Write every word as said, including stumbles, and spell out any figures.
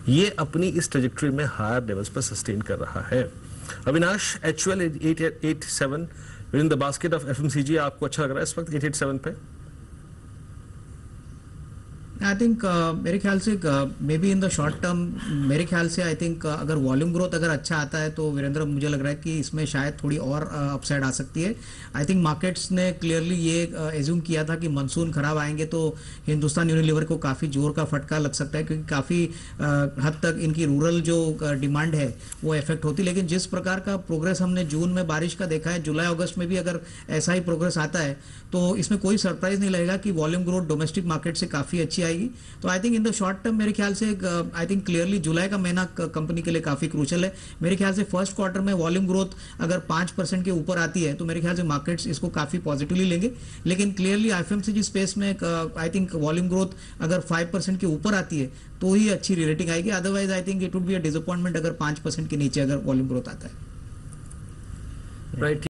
ये अपनी इस ट्रेजेक्टरी में हायर लेवल्स पर सस्टेन कर रहा है। Avinash, H U L eight eight seven within the basket of FMCG आपको अच्छा लग रहा है इस वक्त एट एट सेवन पे? आई थिंक uh, मेरे ख्याल से maybe in the short term मेरे ख्याल से आई थिंक uh, अगर वॉल्यूम ग्रोथ अगर अच्छा आता है तो वीरेंद्र मुझे लग रहा है कि इसमें शायद थोड़ी और अपसाइड uh, आ सकती है। आई थिंक मार्केट्स ने क्लियरली ये एज्यूम uh, किया था कि मानसून खराब आएंगे तो हिंदुस्तान यूनिलीवर को काफ़ी जोर का फटका लग सकता है, क्योंकि काफ़ी uh, हद तक इनकी रूरल जो डिमांड uh, है वो इफेक्ट होती। लेकिन जिस प्रकार का प्रोग्रेस हमने जून में बारिश का देखा है, जुलाई अगस्त में भी अगर ऐसा ही प्रोग्रेस आता है तो इसमें कोई सरप्राइज नहीं लगेगा कि वॉल्यूम ग्रोथ डोमेस्टिक मार्केट से काफ़ी अच्छी आएगी। तो I think in the short term मेरे ख्याल से आई थिंक क्लियरली जुलाई का महीना कंपनी के लिए काफी क्रूशियल है। मेरे ख्याल से फर्स्ट क्वार्टर में वॉल्यूम ग्रोथ अगर पांच परसेंट के ऊपर आती है तो मेरे ख्याल से मार्केट्स इसको काफी पॉजिटिवली लेंगे। लेकिन क्लियरली एफएमसीजी स्पेस में आई थिंक वॉल्यूम ग्रोथ अगर फाइव परसेंट के ऊपर आती है तो ही अच्छी रेटिंग आएगी। Otherwise I think it would be a disappointment अगर पांच परसेंट के नीचे अगर वॉल्यूम ग्रोथ आता है। राइट।